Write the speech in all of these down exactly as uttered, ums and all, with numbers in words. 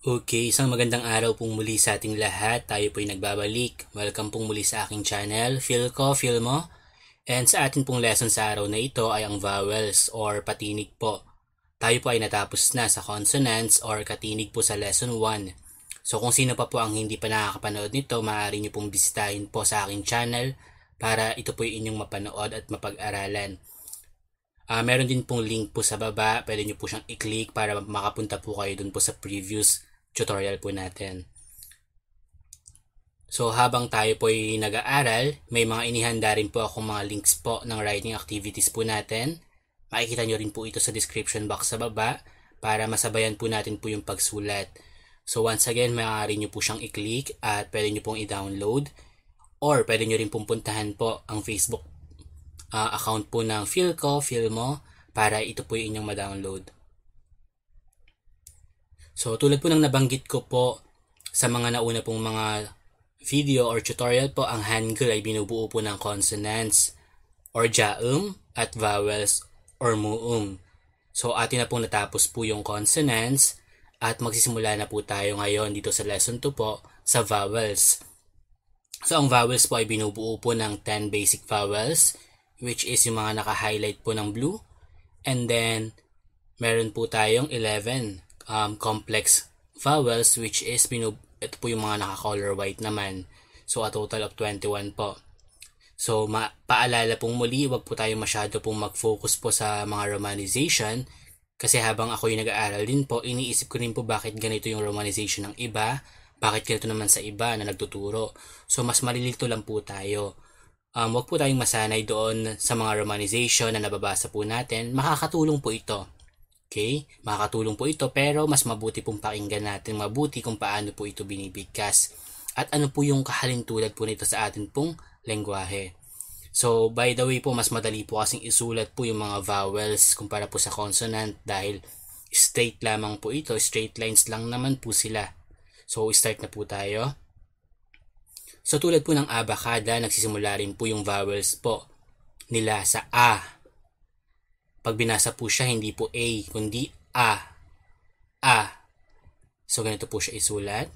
Okay, isang magandang araw pong muli sa ating lahat. Tayo po'y nagbabalik. Welcome pong muli sa aking channel. Feel ko, feel mo? And sa atin pong lesson sa araw na ito ay ang vowels or patinig po. Tayo po ay natapos na sa consonants or katinig po sa lesson one. So kung sino pa po ang hindi pa nakakapanood nito, maaari nyo pong bisitahin po sa aking channel para ito po yung inyong mapanood at mapag-aralan. Uh, meron din pong link po sa baba, pwede nyo po siyang i-click para makapunta po kayo dun po sa previous tutorial po natin. So habang tayo po ay nag-aaral, may mga inihanda rin po akong mga links po ng writing activities po natin. Makikita nyo rin po ito sa description box sa baba para masabayan po natin po yung pagsulat. So once again, maaari nyo po siyang i-click at pwede nyo pong i-download or pwede nyo rin pong puntahan po ang Facebook uh, account po ng Feel ko, Feel mo para ito po yung inyong ma-download. So tulad po ng nabanggit ko po sa mga nauna pong mga video or tutorial po, ang Hangul ay binubuo po ng consonants or jaum at vowels or muum. So atin na pong natapos po yung consonants at magsisimula na po tayo ngayon dito sa lesson two po sa vowels. So ang vowels po ay binubuo po ng ten basic vowels, which is yung mga naka-highlight po ng blue, and then meron po tayong eleven Um, complex vowels, which is binub ito po yung mga naka-color white naman. So a total of twenty-one po. So ma paalala pong muli, wag po tayo masyado pong mag-focus po sa mga romanization kasi habang ako yung nag-aaral din po, iniisip ko rin po bakit ganito yung romanization ng iba, bakit ganito naman sa iba na nagtuturo. So mas malilito lang po tayo. Um, wag po tayong masanay doon sa mga romanization na nababasa po natin. Makakatulong po ito. Okay? Makakatulong po ito pero mas mabuti pong pakinggan natin mabuti kung paano po ito binibigkas at ano po yung kahalintulad po nito sa atin pong lengguwahe. So by the way po, mas madali po kasing isulat po yung mga vowels kumpara po sa consonant dahil straight lamang po ito, straight lines lang naman po sila. So start na po tayo. So tulad po ng abakada, nagsisimula rin po yung vowels po nila sa A. Pag binasa po siya, hindi po A, kundi A. A. So, ganito po siya isulat.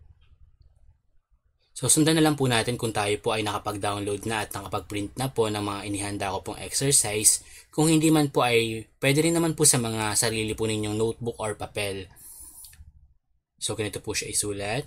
So, sundan na lang po natin kung tayo po ay nakapag-download na at nakapag-print na po ng mga inihanda ko pong exercise. Kung hindi man po ay, pwede rin naman po sa mga sarili po ninyong notebook or papel. So, ganito po siya isulat.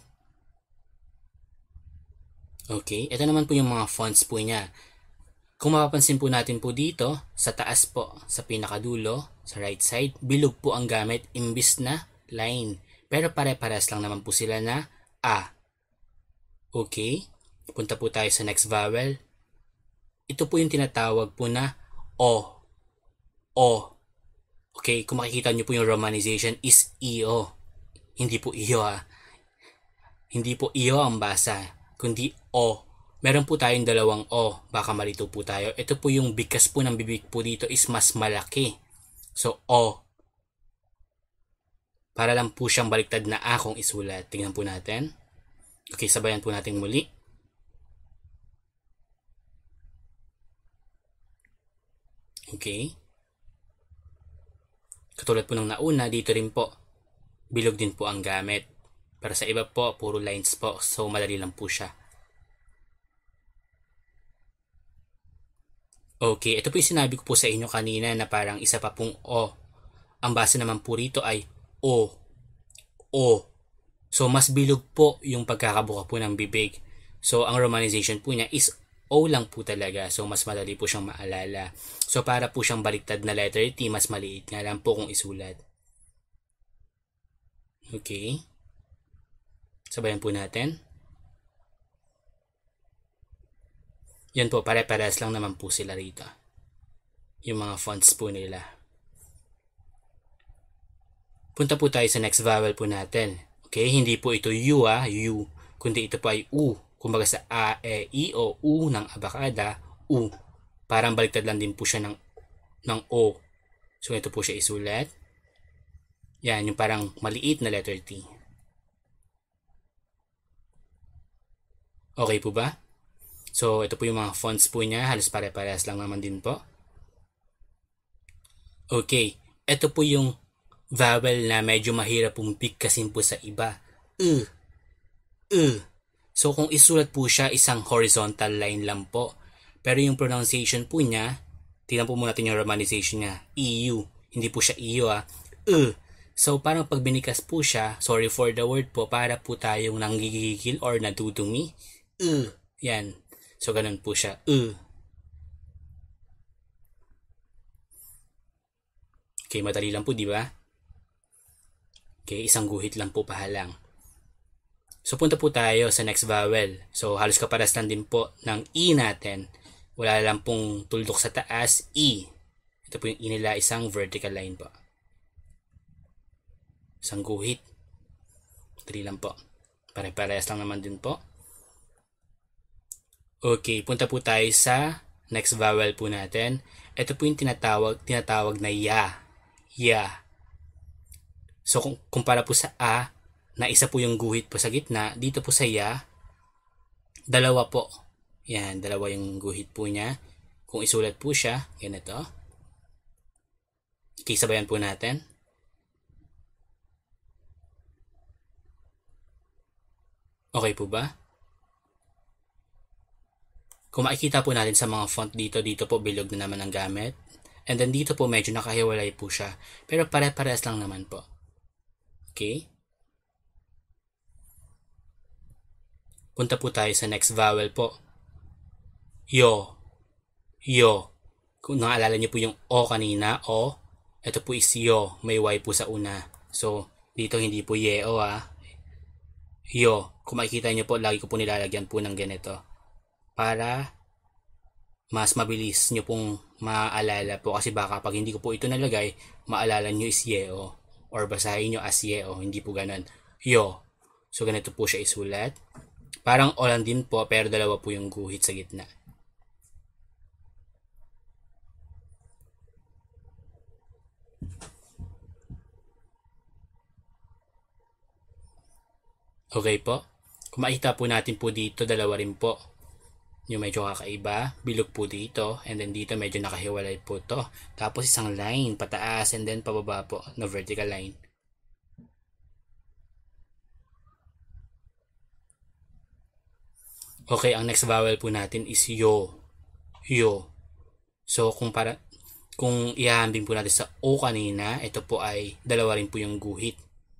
Okay, ito naman po yung mga fonts po niya. Kung mapapansin po natin po dito, sa taas po, sa pinakadulo, sa right side, bilog po ang gamit imbis na line. Pero pare-pares lang naman po sila na A. Okay? Punta po tayo sa next vowel. Ito po yung tinatawag po na O. O. Okay, kung makikita nyo po yung romanization is I O. Hindi po I O ha. Hindi po I O ang basa, kundi O. Meron po tayong dalawang O. Baka malito po tayo. Ito po yung bigkas po ng bibig po dito is mas malaki. So, O. Para lang po siyang baliktad na A kung isulat. Tingnan po natin. Okay, sabayan po natin muli. Okay. Katulad po ng nauna, dito rin po. Bilog din po ang gamit. Pero sa iba po, puro lines po. So, madali lang po siya. Okay, ito po yung sinabi ko po sa inyo kanina na parang isa pa pong O. Ang base naman po rito ay O. O. So, mas bilog po yung pagkakabuka po ng bibig. So, ang romanization po niya is O lang po talaga. So, mas madali po siyang maalala. So, para po siyang baliktad na letter T, mas maliit nga lang po kung isulat. Okay. Sabayan po natin. Yan po, pare-pares lang naman po sila rito. Yung mga fonts po nila. Punta po tayo sa next vowel po natin. Okay, hindi po ito U ah, U. Kundi ito po ay U. Kumbaga sa A, E, I, O, U ng abakada, U. Parang baliktad lang din po siya ng, ng O. So ito po siya isulat. Yan, yung parang maliit na letter T. Okay po ba? So, ito po yung mga fonts po niya. Halos pare-parehas lang naman din po. Okay. Ito po yung vowel na medyo mahirap pong bigkasin po sa iba. Uh, uh. So kung isulat po siya, isang horizontal line lang po. Pero yung pronunciation po niya, tingnan po muna natin yung romanization niya. E U. Hindi po siya E U ah. Uh. So parang pag binikas po siya, sorry for the word po, para po tayong nanggigigil or nadudumi. Uh. Yan. So ganun po siya. Uh. Okay, madali lang po, di ba? Okay, isang guhit lang po pahalang. So punta po tayo sa next vowel. So halos kaparas lang din po ng E natin. Wala lang pong tuldok sa taas, E. Ito po yung E nila, isang vertical line po. Isang guhit. Madali lang po. Pare-parehas lang naman din po. Okay, punta po tayo sa next vowel po natin. Ito po yung tinatawag, tinatawag na ya. Ya. So kung kumpara po sa A, na isa po yung guhit po sa gitna, dito po sa ya, dalawa po. Yan, dalawa yung guhit po niya. Kung isulat po siya, ganito. Okay, sabayan po natin. Okay po ba? Kung makikita po natin sa mga font dito, dito po bilog na naman ang gamit. And then dito po medyo nakahiwalay po siya. Pero pare-parehas lang naman po. Okay? Punta po tayo sa next vowel po. Yo. Yo. Kung naalala niyo po yung O kanina, O. Ito po is yo. May Y po sa una. So, dito hindi po yeo ah. Yo. Kung makikita niyo po, lagi ko po nilalagyan po ng ganito. Para mas mabilis nyo pong maalala po. Kasi baka pag hindi ko po ito nalagay, maalala nyo is yeo. Or basahin nyo as yeo. Hindi po ganun. Yo. So, ganito po siya isulat. Parang O lang din po, pero dalawa po yung guhit sa gitna. Okay po. Kung makita po natin po dito, dalawa rin po. Yung medyo kakaiba, bilog po dito, and then dito medyo nakahiwalay po to. Tapos isang line pataas and then pababa po na vertical line. Okay, ang next vowel po natin is yo. Yo. So kung para kung ihahambing po natin sa O kanina, ito po ay dalawa rin po yung guhit.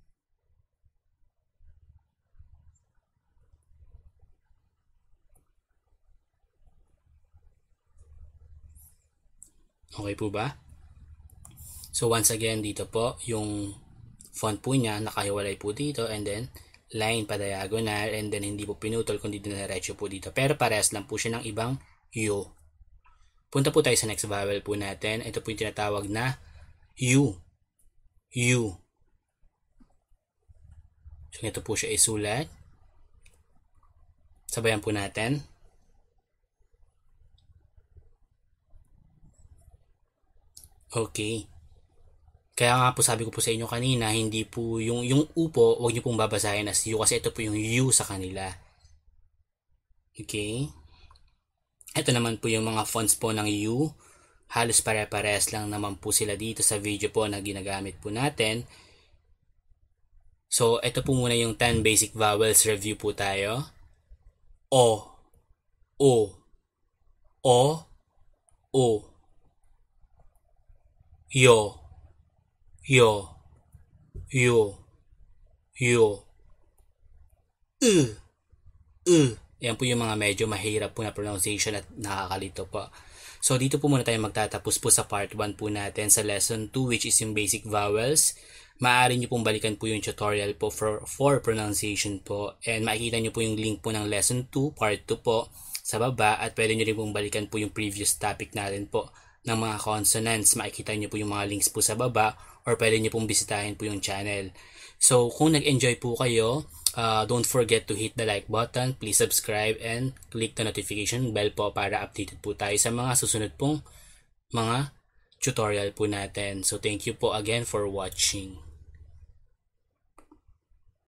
Okay po ba? So once again, dito po, yung font po niya, nakahiwalay po dito, and then line pa diagonal, and then hindi po pinutol, kundi diniretso po dito. Pero parehas lang po siya ng ibang U. Punta po tayo sa next vowel po natin. Ito po yung tinatawag na U. U. So ito po siya isulat. Sabayan po natin. Okay. Kaya nga po sabi ko po sa inyo kanina, hindi po yung, yung U po, huwag niyo pong babasahin as U kasi ito po yung U sa kanila. Okay. Ito naman po yung mga fonts po ng U. Halos pare-parehas lang naman po sila dito sa video po na ginagamit po natin. So, ito po muna yung ten basic vowels review po tayo. O. O. O. O. Yo. Yo. Yo. Yo. U. U. Yan po yung mga medyo mahirap po na pronunciation at nakakalito po. So, dito po muna tayo magtatapos po sa part one po natin sa lesson two, which is yung basic vowels. Maaari nyo pong balikan po yung tutorial po for, for pronunciation po. And makikita nyo po yung link po ng lesson two, part two po sa baba. At pwede nyo rin pong balikan po yung previous topic natin po ng mga consonants. Makikita nyo po yung mga links po sa baba or pwede nyo pong bisitahin po yung channel. So, kung nag-enjoy po kayo, uh, don't forget to hit the like button, please subscribe, and click the notification bell po para updated po tayo sa mga susunod pong mga tutorial po natin. So, thank you po again for watching.